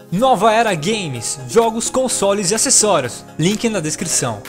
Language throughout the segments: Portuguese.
Nova Era Games, jogos, consoles e acessórios, link na descrição.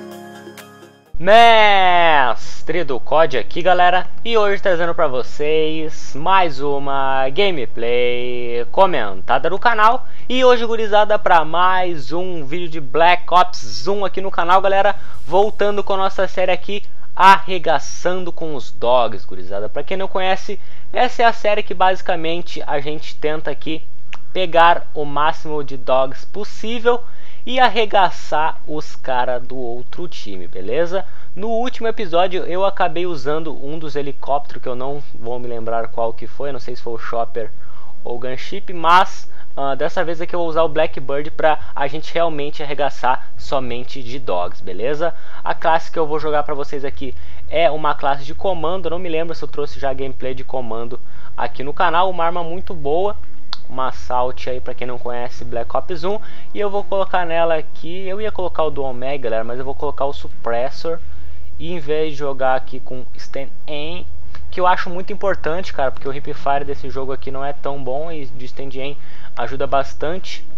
Mestre do COD aqui, galera, e hoje trazendo pra vocês mais uma gameplay comentada do canal. E hoje, gurizada, pra mais um vídeo de Black Ops 1 aqui no canal, galera. Voltando com a nossa série aqui, Arregaçando com os Dogs, gurizada. Pra quem não conhece, essa é a série que basicamente a gente tenta aqui pegar o máximo de dogs possível e arregaçar os caras do outro time, beleza? No último episódio eu acabei usando um dos helicópteros, que eu não vou me lembrar qual que foi, não sei se foi o Chopper ou o Gunship, mas dessa vez aqui eu vou usar o Blackbird para a gente realmente arregaçar somente de dogs, beleza? A classe que eu vou jogar para vocês aqui é uma classe de comando, não me lembro se eu trouxe já gameplay de comando aqui no canal, uma arma muito boa. Uma Assault aí, pra quem não conhece, Black Ops 1. E eu vou colocar nela aqui, eu ia colocar o do Omega, galera, mas eu vou colocar o Suppressor. E em vez de jogar aqui com Stand Aim, que eu acho muito importante, cara, porque o Hipfire desse jogo aqui não é tão bom, e de Stand Aim ajuda bastante.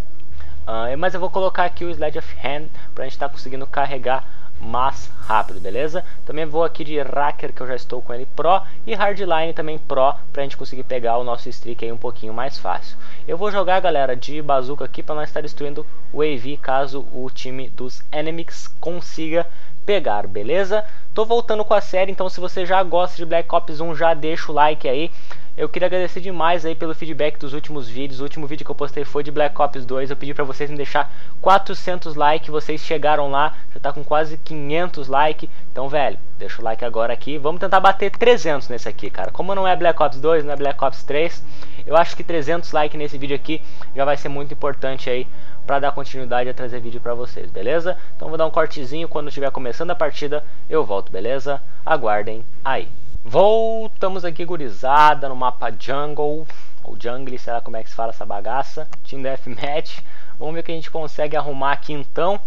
Mas eu vou colocar aqui o Sleight of Hand pra gente estar conseguindo carregar mais rápido, beleza? Também vou aqui de Hacker, que eu já estou com ele Pro, e Hardline também Pro, pra gente conseguir pegar o nosso streak aí um pouquinho mais fácil. Eu vou jogar, galera, de bazuca aqui pra nós estar destruindo o AV caso o time dos enemies consiga pegar, beleza? Tô voltando com a série, então se você já gosta de Black Ops 1, já deixa o like aí. Eu queria agradecer demais aí pelo feedback dos últimos vídeos. O último vídeo que eu postei foi de Black Ops 2. Eu pedi pra vocês me deixar 400 likes. Vocês chegaram lá, já tá com quase 500 likes. Então, velho, deixa o like agora aqui. Vamos tentar bater 300 nesse aqui, cara. Como não é Black Ops 2, não é Black Ops 3, eu acho que 300 likes nesse vídeo aqui já vai ser muito importante aí pra dar continuidade a trazer vídeo pra vocês, beleza? Então vou dar um cortezinho, quando estiver começando a partida eu volto, beleza? Aguardem aí. Voltamos aqui, gurizada, no mapa Jungle, ou Jungle, sei lá como é que se fala essa bagaça. Team Deathmatch. Vamos ver o que a gente consegue arrumar aqui então.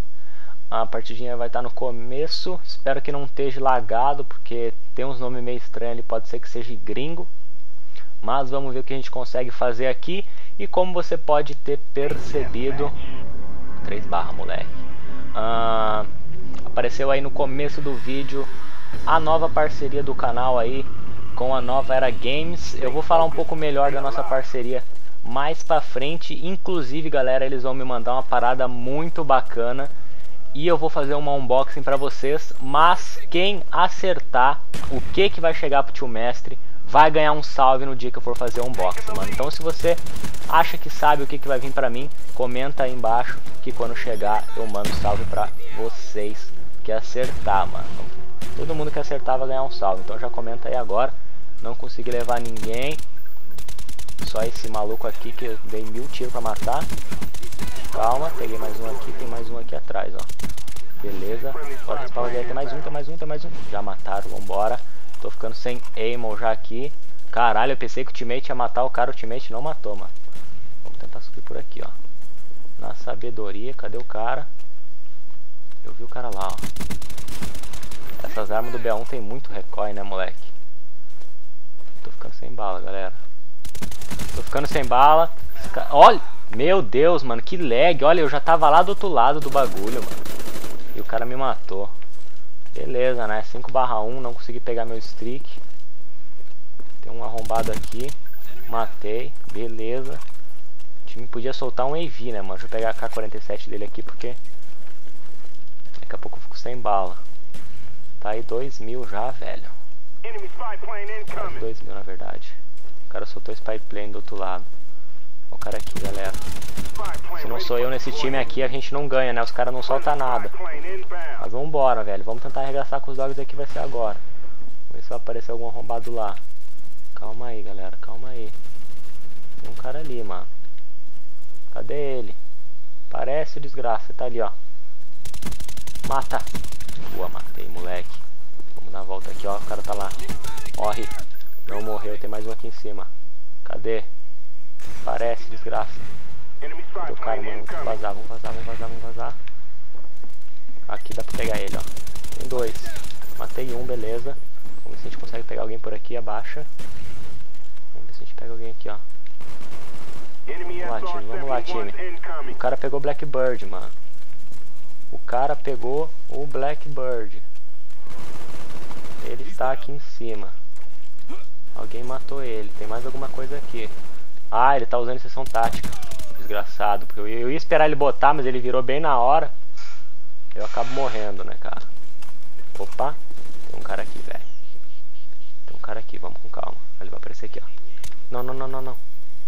A partidinha vai estar no começo. Espero que não esteja lagado, porque tem uns nomes meio estranhos ali, pode ser que seja gringo. Mas vamos ver o que a gente consegue fazer aqui. E como você pode ter percebido, 3/, moleque, apareceu aí no começo do vídeo a nova parceria do canal aí com a Nova Era Games. Eu vou falar um pouco melhor da nossa parceria mais pra frente. Inclusive, galera, eles vão me mandar uma parada muito bacana e eu vou fazer uma unboxing pra vocês. Mas quem acertar o que vai chegar pro tio Mestre vai ganhar um salve no dia que eu for fazer o unboxing, mano. Então se você acha que sabe o que vai vir pra mim, comenta aí embaixo que quando chegar eu mando salve pra vocês que acertar, mano. Todo mundo que acertar vai ganhar um salve, então já comenta aí agora. Não consegui levar ninguém, só esse maluco aqui que eu dei 1000 tiros pra matar. Calma, peguei mais um aqui, tem mais um aqui atrás, ó. Beleza, bora respawnar dele, tem mais um. Já mataram, vambora. Tô ficando sem aimon já aqui. Caralho, eu pensei que o teammate ia matar o cara, o teammate não matou, mano. Vamos tentar subir por aqui, ó. Na sabedoria, cadê o cara? Eu vi o cara lá, ó. Essas armas do B1 tem muito recoil, né, moleque? Tô ficando sem bala, galera. Tô ficando sem bala. Olha! Meu Deus, mano, que lag. Olha, eu já tava lá do outro lado do bagulho, mano. E o cara me matou. Beleza, né? 5/1, não consegui pegar meu streak. Tem um arrombado aqui. Matei, beleza. O time podia soltar um AV, né, mano? Deixa eu pegar a K-47 dele aqui, porque daqui a pouco eu fico sem bala. Tá aí 2000 já, velho. Quase 2000 na verdade. O cara soltou spy plane do outro lado. Olha o cara aqui, galera. Se não sou eu nesse time aqui, a gente não ganha, né? Os caras não soltam nada. Mas vambora, velho. Vamos tentar arregaçar com os dogs aqui, vai ser agora. Vamos ver se vai aparecer algum arrombado lá. Calma aí, galera. Calma aí. Tem um cara ali, mano. Cadê ele? Parece o desgraça. Tá ali, ó. Mata. Boa, matei, moleque. Vamos dar a volta aqui, ó. O cara tá lá. Morre. Não morreu. Tem mais um aqui em cima. Cadê? Parece, desgraça. Cadê o cara, mano? Vamos vazar. Aqui dá pra pegar ele, ó. Tem 2. Matei um, beleza. Vamos ver se a gente consegue pegar alguém por aqui, abaixa. Vamos ver se a gente pega alguém aqui, ó. Vamos lá, time. O cara pegou o Blackbird, mano. O cara pegou o Blackbird. Ele está aqui em cima. Alguém matou ele. Tem mais alguma coisa aqui. Ah, ele tá usando sessão tática. Desgraçado. Porque eu ia esperar ele botar, mas ele virou bem na hora. Eu acabo morrendo, né, cara? Opa. Tem um cara aqui, velho. Tem um cara aqui. Vamos com calma. Ele vai aparecer aqui, ó. Não, não, não, não, não.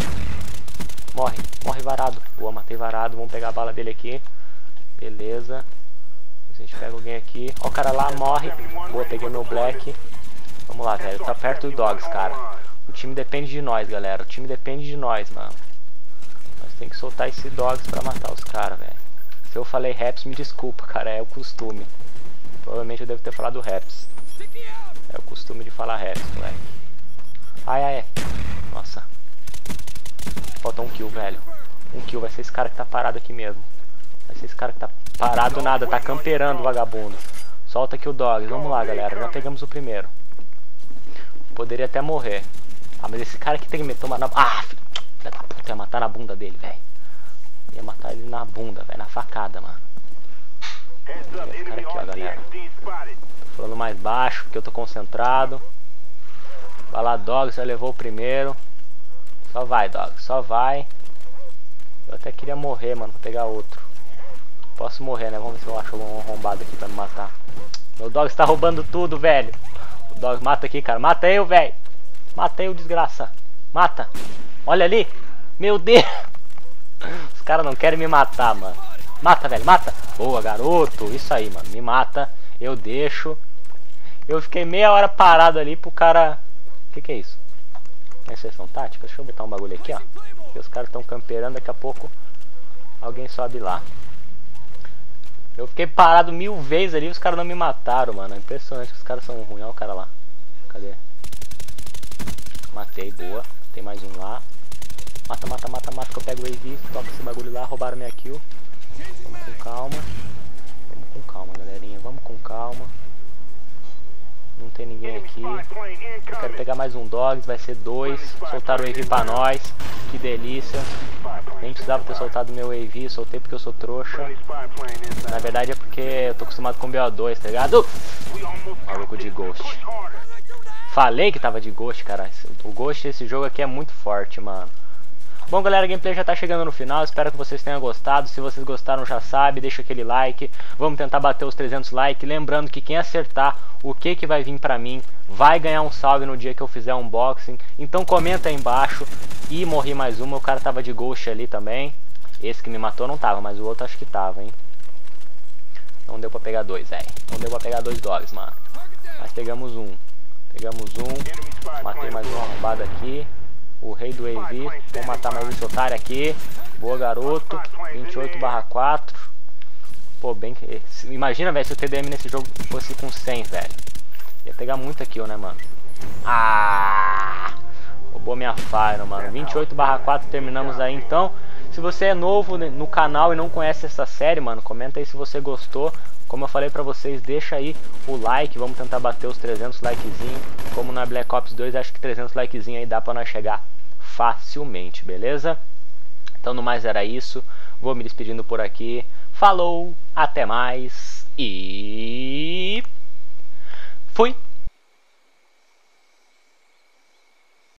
Morre. Morre varado. Boa, matei varado. Vamos pegar a bala dele aqui. Beleza. A gente pega alguém aqui. Ó, o cara lá morre. Boa, peguei meu Black. Vamos lá, velho. Tá perto do Dogs, cara. O time depende de nós, galera. O time depende de nós, mano. Nós tem que soltar esse Dogs pra matar os caras, velho. Se eu falei Raps, me desculpa, cara. É o costume. Provavelmente eu devo ter falado Raps. É o costume de falar Raps, moleque. Ai, ai, ai. Nossa. Falta um kill, velho. Um kill. Vai ser esse cara que tá parado aqui mesmo. Vai ser esse cara que tá parado nada. Tá camperando o vagabundo. Solta aqui o Dogs. Vamos lá, galera. Já pegamos o primeiro. Poderia até morrer. Ah, mas esse cara aqui tem que me tomar na... Ah, filho da puta. Ia matar na bunda dele, velho. Ia matar ele na bunda, velho. Na facada, mano. Esse cara aqui, ó, galera. Tô falando mais baixo porque eu tô concentrado. Vai lá, Dogs. Já levou o primeiro. Só vai, Dogs. Só vai. Eu até queria morrer, mano. Vou pegar outro. Posso morrer, né? Vamos ver se eu acho um arrombado aqui pra me matar. Meu Dogs tá roubando tudo, velho. O Dogs mata aqui, cara. Mata eu, velho. Mata eu, desgraça. Mata. Olha ali. Meu Deus. Os caras não querem me matar, mano. Mata, velho. Mata. Boa, garoto. Isso aí, mano. Me mata. Eu deixo. Eu fiquei meia hora parado ali pro cara... O que é isso? É sessão tática? Deixa eu botar um bagulho aqui, ó. Porque os caras estão camperando. Daqui a pouco alguém sobe lá. Eu fiquei parado 1000 vezes ali. Os caras não me mataram, mano. É impressionante que os caras são ruins. Olha o cara lá. Cadê? Matei, boa. Tem mais um lá. Mata, mata, mata, mata. Que eu pego o AV. Toca esse bagulho lá. Roubaram minha kill. Vamos com calma. Vamos com calma, galerinha. Vamos com calma. Não tem ninguém aqui. Eu quero pegar mais um Dogs. Vai ser 2. Soltaram o AV pra nós. Que delícia. Nem precisava ter soltado meu AV. Soltei porque eu sou trouxa. Na verdade é porque eu tô acostumado com BO2, tá ligado? Maluco de Ghost. Falei que tava de Ghost, cara. O Ghost desse jogo aqui é muito forte, mano. Bom, galera, a gameplay já tá chegando no final. Espero que vocês tenham gostado. Se vocês gostaram, já sabe, deixa aquele like. Vamos tentar bater os 300 likes. Lembrando que quem acertar o que vai vir pra mim vai ganhar um salve no dia que eu fizer unboxing. Então comenta aí embaixo. E morri mais uma. O cara tava de Ghost ali também. Esse que me matou não tava, mas o outro acho que tava, hein. Não deu pra pegar 2, velho. Não deu pra pegar 2 Dogs, mano. Mas pegamos um. Pegamos um. Matei mais um arrombado aqui. O rei do AV. Vou matar mais esse otário aqui. Boa, garoto. 28/4. Pô, bem que... Imagina, velho, se o TDM nesse jogo fosse com 100, velho. Ia pegar muito kill, né, mano? Ah! Roubou minha Fire, mano. 28/4 terminamos aí, então. Se você é novo no canal e não conhece essa série, mano, comenta aí se você gostou. Como eu falei pra vocês, deixa aí o like. Vamos tentar bater os 300 likezinhos. Como na Black Ops 2, acho que 300 likezinhos aí dá pra nós chegar facilmente, beleza? Então no mais era isso. Vou me despedindo por aqui. Falou, até mais e... fui!